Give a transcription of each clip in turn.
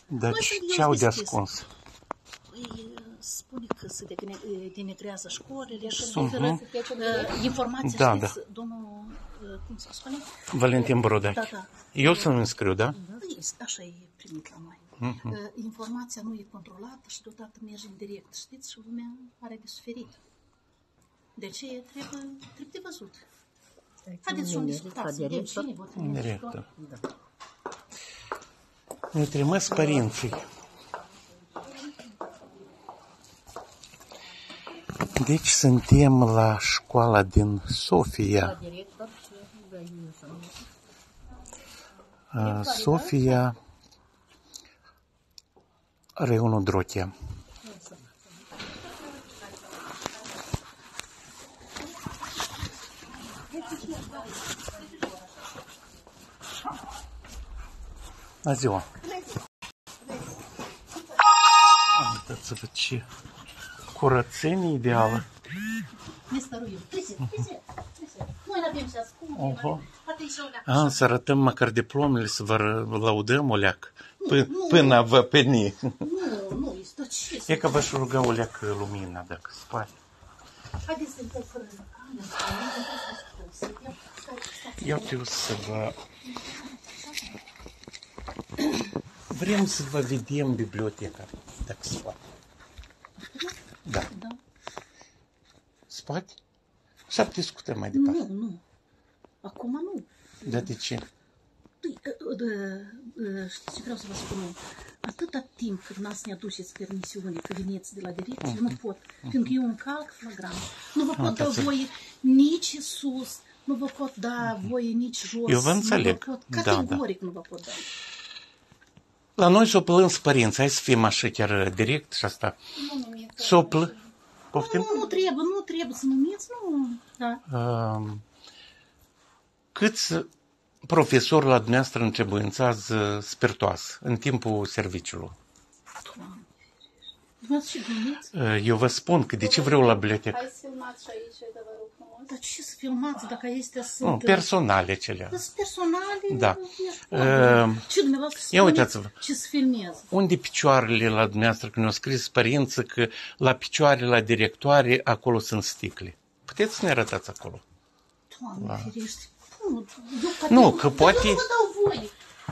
Deci ce au de ascuns? Spune că se denigrează școlile și oferă informații, Da, știți, domnul, cum se spune? Valentin Brodache. Da. Eu să-mi înscriu, da? Așa e primit la noi. Informația nu e controlată și deodată merge în direct, știți, și lumea are de suferit. De ce trebuie de văzut. Haideți și un discutați, vedem cine vă trimite. Ne trimis părinții. Deci suntem la școala din Sofia. Sofia, Reionul Drochea. Bună ziua! Uitați-vă ce curățenie ideală. Să arătăm măcar diplomele, să vă laudăm o leac. Până vă peni. Nu, este ce? E că v-aș ruga o leac lumina, dacă se poate. Haideți să intrăm fără Eu trebuie să vă... Vrem să vă vedem biblioteca, dacă se poate. Da. Se poate? Să discutăm mai departe. Nu. Acum nu. Dar de ce? Știți ce vreau să vă spun? Atâta timp cât n-ați ne aduceți permisiune, că veniți de la direcție, eu nu pot. Fiindcă eu încalc flagrant. Nu vă pot da voie nici sus, nu vă pot da voie nici jos. Eu vă înțeleg. Categoric nu vă pot da. La noi s-o plâns părinți, hai să fim așa chiar direct și asta. S-o plâns. Poftim? Nu trebuie să numiți, nu. Da. Câți profesori la dumneavoastră întrebuințează spiritoasă în timpul serviciului? Eu vă spun că de ce vreau la bibliotecă. Hai să filmați și aici, de vă rog frumos. Dar ce să filmați dacă este sunt... Personale celea. Sunt personale? Da. Ce dumneavoastră ia uitați-vă. Ce să filmez? Unde picioarele la dumneavoastră, când ne-au scris părinții că la picioare, la directoare, acolo sunt sticle. Puteți să ne arătați acolo? Doamne, ferește. Nu, că poate... Eu nu vă dau voie.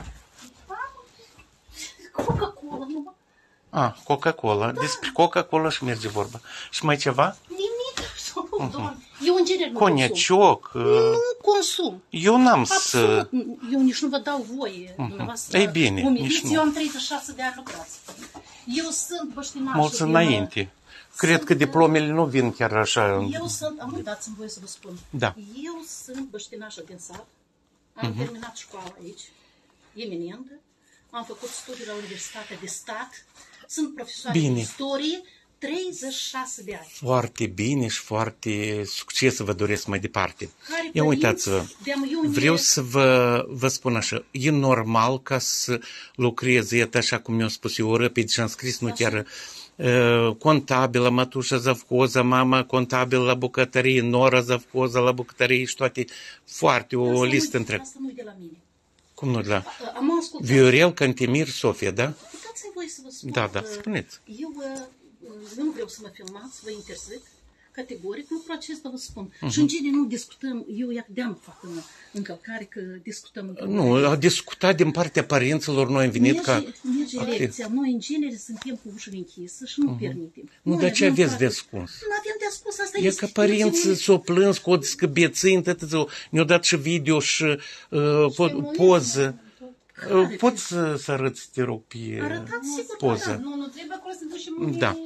Coca-Cola, nu? Coca-Cola. Da. Despre Coca-Cola și merge vorba. Și mai ceva? Nimic, absolut, Doamne. Eu în genere nu Coniacioc. Nu consum. Eu n-am absolut. Eu nici nu vă dau voie. Dumneavoastră. Ei bine, nici nu. Eu am 36 de ani lucrați. Eu sunt băștinașă. Mulți înainte. Cred că diplomele nu vin chiar așa. Eu sunt, am dați-mi voie să vă spun. Da. Eu sunt băștinașă din sat. Am terminat școala aici, eminentă. Am făcut studii la Universitatea de Stat. Sunt profesoară de istorie, 36 de ani. Foarte bine și foarte succes vă doresc mai departe. Ia uitați-vă, vreau să vă spun așa, e normal ca să lucreze, așa cum mi-a spus eu, răpid și am scris, nu chiar contabilă, mătușă zavcoză, mama contabil la bucătărie, nora zavcoză la bucătărie și toate, foarte o listă întreagă. Asta nu e de la mine. Cum nu de la? Viorel Cantemir Sofia, da? Dați-mi voie să vă spun. Da, spuneți. Eu nu vreau să mă filmați, vă interzic, categoric, lucrul acesta vă spun. Și în genere nu discutăm, eu de-am fac încălcare, că discutăm încălcare. Nu, a discutat din partea părinților, noi am venit ca... Merge lecția, noi în genere suntem cu ușile închisă și nu permitem. Nu, dar ce aveți de ascuns? Nu avem de ascuns, asta e că părinții s-o plâns cu o discăbețâni, ne-au dat și video și poză. Poți să arăți, te rog, pe poză. Nu trebuie acolo să ducem. Da.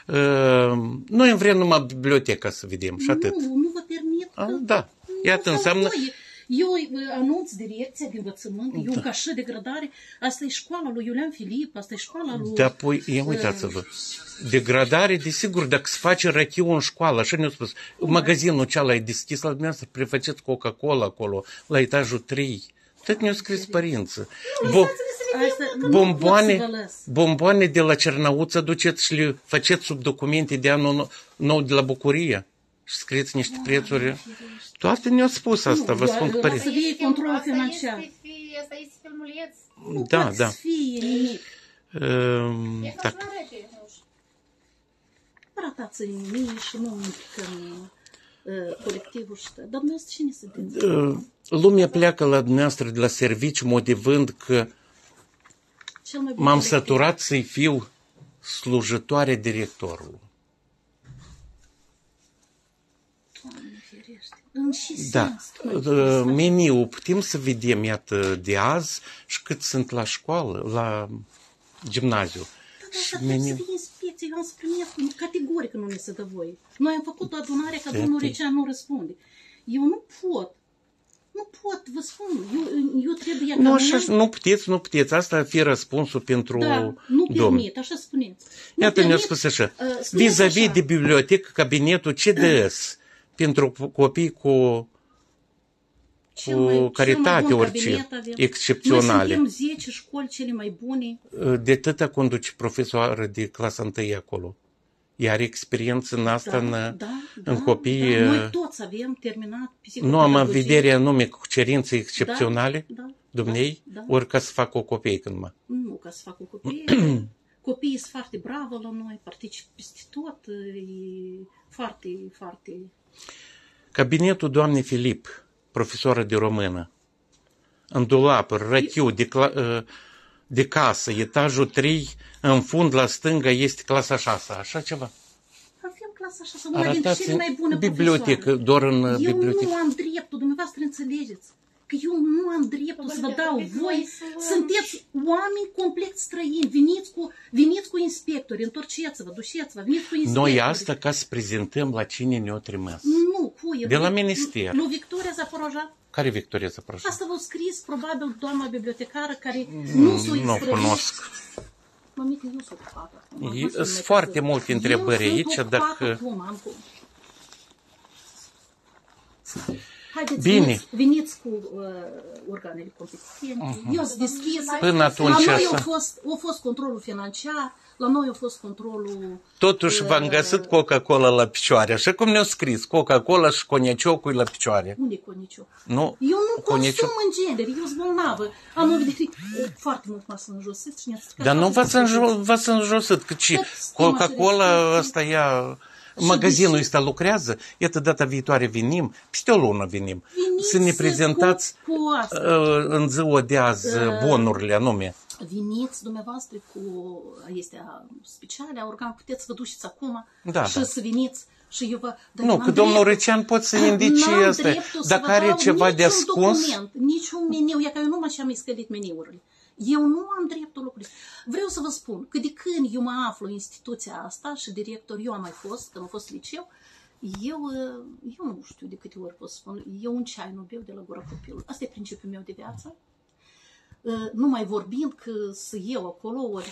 Noi vrem numai biblioteca să vedem și atât. Nu vă permit. Da. Iată, înseamnă... Eu anunț direcția de învățământ, eu ca și degradare, asta e școala lui Iulian Filip, asta e școala lui... Da, păi, ia uitați-vă, degradare, desigur, dacă se face rachiu în școală, așa ne-au spus, magazinul cealaltă e deschis la dumneavoastră, prefaceți Coca-Cola acolo, la etajul 3, tot ne-au scris părinții. Bomboane de la Cernăuță duceți și le faceți sub documente de anul nou de la Bucurie și scrieți niște prețuri. Toate ne-au spus asta, vă spun că părinții. Să fie control financiar. Asta este filmuleț. Da. Fie nimic. E ca Так. la rege, nu știu. Ratați în mii și nu implicăm colectivul și dar dumneavoastră cine sunteți? Lumea pleacă la dumneavoastră de la serviciu motivând că Cel mai bun m-am colectiv. săturat să-i fiu slujitoare directorului. Doamne ferește. În ce Da, sens? meniul putem să vedem, iată, de azi și cât sunt la școală, la gimnaziu. Dar Și trebuie să meniu... fie inspecție, eu am spus categoric nu ne se dă voie. Noi am făcut o adunare ca Tati. domnul Recean nu răspunde. Eu nu pot, vă spun, eu trebuie ca Nu, mine- așa, nu puteți, asta ar fi răspunsul pentru Da, nu domn. permit, așa spuneți. Nu Iată, ne-a permit, spus așa, spuneți vis-a-vis așa. de bibliotecă, cabinetul CDS, pentru copii cu Cel mai caritate bun orice, cabinet avem. excepționale. Noi suntem 10 școli cele mai bune. De atâta conduce profesoară de clasa 1 acolo. Ea are experiență în asta, în copii. Da. Noi toți avem terminat Nu am în psihopedagogie. vedere anume cu cerințe excepționale, Da, dumnei, da. ori ca să facă o copie numai. Nu ca să facă copii. Copiii sunt foarte bravo la noi, participă peste tot. E foarte, foarte... Cabinetul doamnei Filip, profesoară de română, în dulap, răchiu, de casă, etajul 3, în fund, la stânga, este clasa 6, așa ceva. Avem clasa așa, să una dintre Arătați cele mai bune bibliotecă, profesoare. doar în Eu bibliotecă. nu am dreptul, dumneavoastră înțelegeți, că eu nu am dreptul să vă dau voi, sunteți oameni complet străini, veniți cu inspectori, întorceți-vă, duceți-vă, veniți cu inspectori. Noi asta ca să prezentăm la cine ne-o trimis. Nu, cui? De la minister. Lui Victoria Zaporoja. Care Victoria Zaproșa? Asta v-a scris, probabil, doamna bibliotecară care nu s-o Nu cunosc. Mămică, eu sunt ocupată acum. Sunt foarte multe întrebări aici, dacă... Haideți, Bine. veniți cu organele competente. Eu sunt deschisă. Până atunci La noi așa. a fost controlul financiar, la noi a fost controlul... Totuși v-am găsit Coca-Cola la picioare, așa cum ne-au scris, Coca-Cola și coniacioc la picioare. Unde e coniciu? Nu? Eu nu Coniciu- consum în genere, eu sunt bolnavă. Am o vedere foarte mult m-a înjosit și ne-a Dar nu v-ați înjosit, că ce? Coca-Cola ăsta ia... Magazinul ăsta lucrează, iată data viitoare venim, peste o lună venim, să ne prezentați în ziua de azi bonurile anume. Veniți dumneavoastră cu este speciale, organ, puteți să vă duceți acum Da, și da. să veniți și eu vă... Nu, că domnul Recean poate să indice asta. Dacă are ceva de ascuns, Niciun meniu, e că eu nu m-așa mi scălit meniurile. Eu nu am dreptul lucrurile. Vreau să vă spun că de când eu mă aflu în instituția asta și director, eu am mai fost, când am fost liceu, eu nu știu de câte ori pot spun, eu un ceai nu beau de la gura copilului. Asta e principiul meu de viață. Nu mai vorbind că să iau acolo ori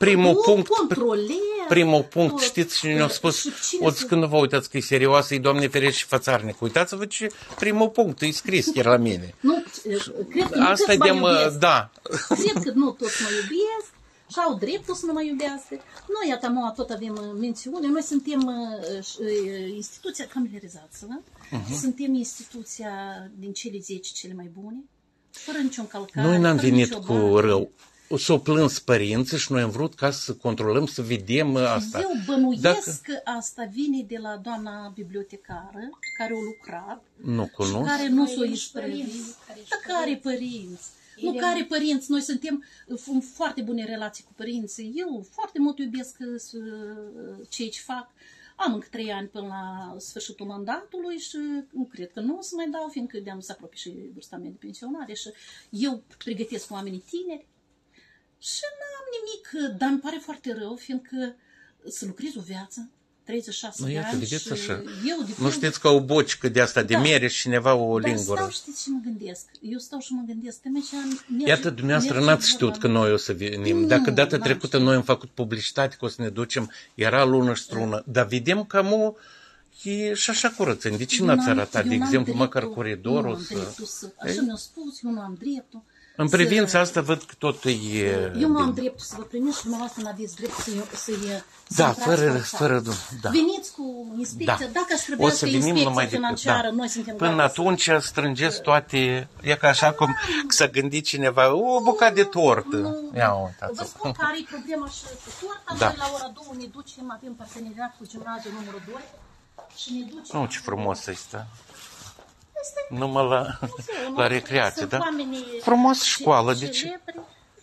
primul punct, știți cine ne-a spus, când nu vă uitați că e serioasă, e Doamne ferește și fățarnic. Uitați-vă ce primul punct e scris chiar la mine. Nu, cred că Asta e nu toți mă iubesc. da. Cred că nu toți mă iubesc și au dreptul să nu mă iubească. Noi, iată, noi tot avem mențiune. Noi suntem instituția, familiarizați-vă, suntem instituția din cele 10 cele mai bune, fără niciun calcare. Noi n-am fără venit nicio cu bancă. rău. S-au plâns părinții și noi am vrut ca să controlăm, să vedem asta. Eu bănuiesc că asta vine de la doamna bibliotecară care a lucrat Nu și cunosc. care nu s-o isprăvit. Dar care părinți? Nu care părinți? Noi suntem în foarte bune relații cu părinții. Eu foarte mult iubesc ceea ce fac. Am încă 3 ani până la sfârșitul mandatului și nu cred că nu o să mai dau, fiindcă de-am să apropie și vârsta mea de pensionare și eu pregătesc oamenii tineri. Și n-am nimic, dar îmi pare foarte rău, fiindcă să lucrez o viață, 36 Nu, de iată, ani vedeți și așa. eu de Nu știți că o bocică de asta, de Da. mere și cineva o Dar lingură. stau, știți ce mă gândesc? Eu stau și mă gândesc, că Iată, dumneavoastră n-ați știut că noi o să venim. Nu, Dacă data n-am trecută știut. noi am făcut publicitate că o să ne ducem, era lună și strună, dar vedem cam e și așa curățen. De ce Eu n-ați n-am- arătat, eu de n-am exemplu, dreptul- măcar eu nu coridorul am dreptul Așa mi-au spus, eu nu am dreptul. În privința asta văd că totul e... Eu nu am dreptul să vă primesc și dumneavoastră nu aveți dreptul să-i Da, intrați fără da. Veniți cu inspecția, Da. dacă aș O trebui să să venim inspecție numai decât, financiară, da. noi suntem Până gata să- atunci strângeți toate... E ca așa cum s-a gândit cineva, o bucată de tortă. Ia Vă uitați. spun care e problema și cu torta. Da. Noi la ora 2 ne ducem, avem parteneriat cu gimnaziul numărul 2 și ne ducem... Nu, ce frumos este. Numai la recreație, Sunt da? oamenii Frumos școală, de ce? celebri.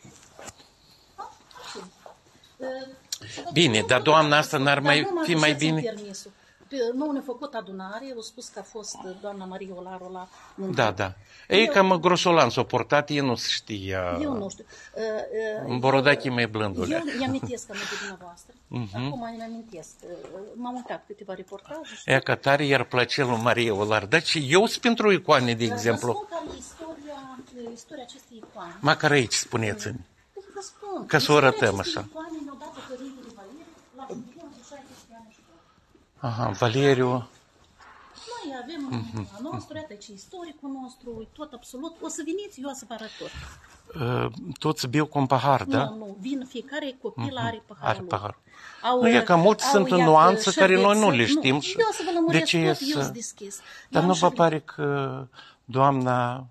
Bine, dar doamna asta n-ar Dar mai nu mă fi mai duceți în bine? permisul. Nu ne-a făcut adunare, au spus că a fost doamna Marie Olaru la Mândru. Da, da. Ei, cam grosolan s-o portat, ei nu știa. Eu nu știu. În Borodache mai Eu blândule. îi amintesc că de dumneavoastră. Acum îmi amintesc. M-am uitat câteva reportaje. Ea ca tare i-ar plăcea lui Marie Olar. Deci eu sunt pentru icoane, de exemplu. Vă spun care e istoria acestei icoane. Măcar aici spuneți-mi. Deci vă spun. Ca să o istoria arătăm acestei așa. icoane ne-o dat părintele Valeriu la jubileu de 60 de ani în școală. Aha, Valeriu. Noi avem a nostru, iată ce istoricul nostru, e tot absolut. O să veniți, eu o să vă arăt tot. Toți beau cu un pahar, da? Nu, vin fiecare copil are paharul Are lui. pahar. Au, Nu, e că mulți sunt în iată, nuanțe care noi nu le șervețel. știm. Eu o să vă lămuresc De ce tot, ies, eu sunt deschis. Dar Eu nu am vă șervețel. pare că doamna...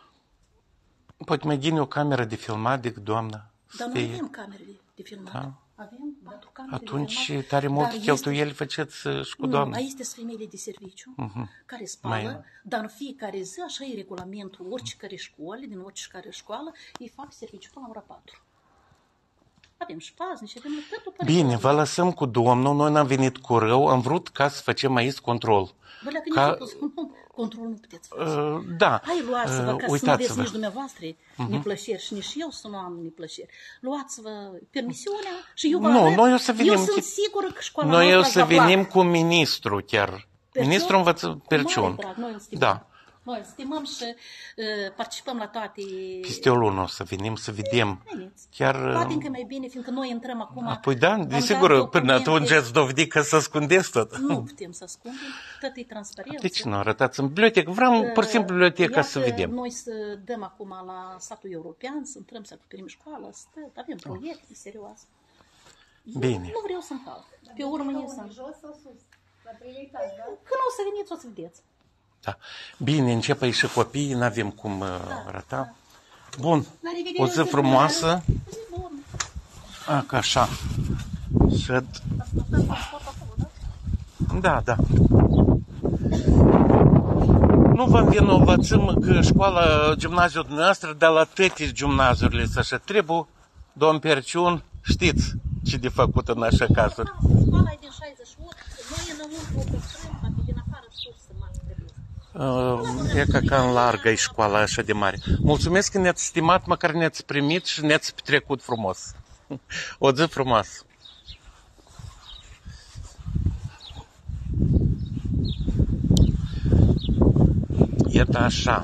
Poate mai gine o cameră de filmat decât doamna? Dar să noi fie- avem camere de filmat. Da. Avem 4 camere Atunci de filmat. tare Dar multe este- cheltuieli faceți și cu Nu, doamna. aici sunt femeile de serviciu care spală, Mai- dar în fiecare zi, așa e regulamentul, oricare școală, din oricare școală, îi fac serviciu până la ora 4. Avem și paznici, avem totul pe Bine, regulament. vă lăsăm cu domnul, noi n-am venit cu rău, am vrut ca să facem aici control. Bă, dacă Ca- ne-a pus control nu puteți face. Da, Hai, luați-vă, ca să nu aveți uitați-vă. nici dumneavoastră neplăceri și nici eu să nu am neplăceri. Luați-vă permisiunea și eu vă Nu, arăt. noi o să venim- Eu sunt sigură că școala Noi o noastră să va lua. venim cu ministru chiar. Perciun? Ministrul învăță Perciun. Mare drag, noi îl stimăm. Da. Noi îl stimăm și participăm la toate... Peste o lună o să venim să vedem. Veniți. Chiar... Poate încă mai bine, fiindcă noi intrăm acum... Păi da, am desigur, dat până documente. atunci ați dovedit că să ascundeți tot. Nu putem să ascundem, tot e transparență. De ce nu arătați în bibliotecă? Vreau pur și simplu biblioteca Iată, să vedem. Noi să dăm acum la satul european, să intrăm să acoperim școala, avem proiecte serioase. Eu Bine. Nu vreau să-mi calc. Pe urmă e să... Jos sau sus? La 3 etaje, da? Când o să veniți, o să vedeți. Da. Bine, încep aici și copiii, n-avem cum arăta. Bun, La revedere, o zi zi frumoasă. Zi bună. Ca așa. Șed. Da, da. Nu vă învinovățim că școala, gimnaziul dumneavoastră, dar la toate gimnaziurile să așa trebuie, domn Perciun, știți ce de făcut în așa cazuri. Școala e din 68, noi înăuntru o păstrăm, poate din afară sus să mai trebuie. E ca în largă e școala așa de mare. Mulțumesc că ne-ați stimat, măcar ne-ați primit și ne-ați petrecut frumos. O zi frumoasă. Iată așa.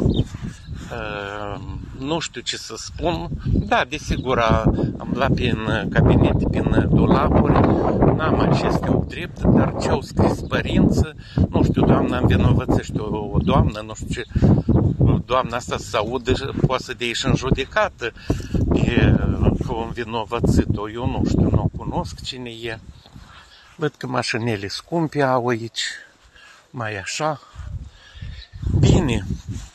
Nu știu ce să spun. Da, desigur, am luat prin cabinet, prin dulapuri. N-am aceste drept, dar ce au scris părinții, nu știu, doamna învinovățește o doamnă, nu știu ce, doamna asta să audă, poate să dea și în judecată că o învinovățit-o, eu nu știu, nu o cunosc cine e. Văd că mașinile scumpe au aici, mai așa. Bine.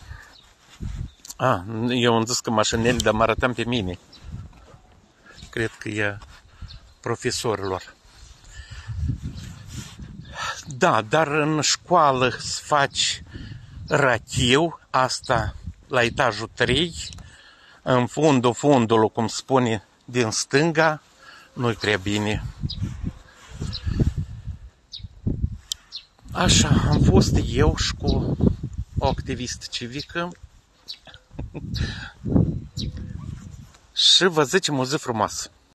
Eu am zis că mașinile, dar mă arătam pe mine. Cred că e profesorilor. Da, dar în școală să faci rachiu, asta la etajul 3, în fundul, cum spune, din stânga, nu-i prea bine. Așa, am fost eu și cu o activistă civică și vă zicem o zi frumoasă.